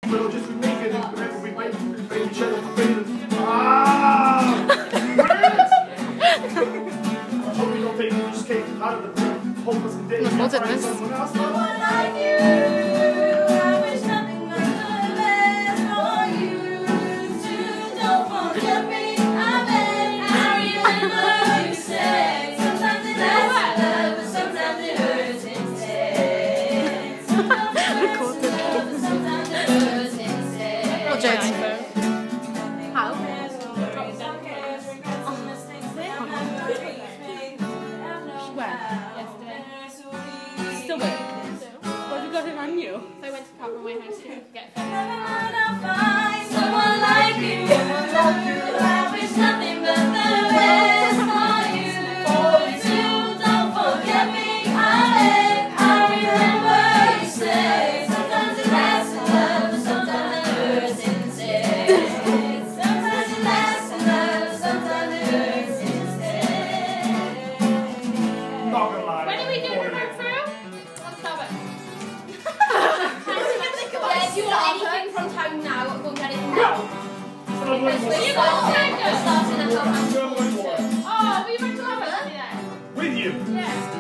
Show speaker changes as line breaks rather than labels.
We'll just make it. Whenever we wait each other for failures. Ah! Words! I hope you don't think you just came out of the hopeless condition.
No poden,
Find
mas...
someone else.
Someone like you. I wish nothing but the best for you. Too, don't forget me. I beg. I remember you said sometimes it lasts love, but sometimes it hurts instead. Sometimes it hurts in love, but sometimes it hurts instead.
Oh, Jade.
How?
When? Yesterday. Still waiting. What have you got in on you? So I went to cover my house to get
Someone like you. I wish nothing but the best for you. Too, don't forget me. I beg. I remember you said sometimes it lasts in love, but sometimes it hurts instead. Sometimes it lasts in love, but sometimes it hurts instead.
Not gonna lie.
When are we doing the road through? Let's stop it.
Yeah, if you want anything from town now, go and get it now.
So I'm
Because
going
we're
for
starting at
Tango.
half past.
it.
Oh, we went to have it.
With you.
Yeah.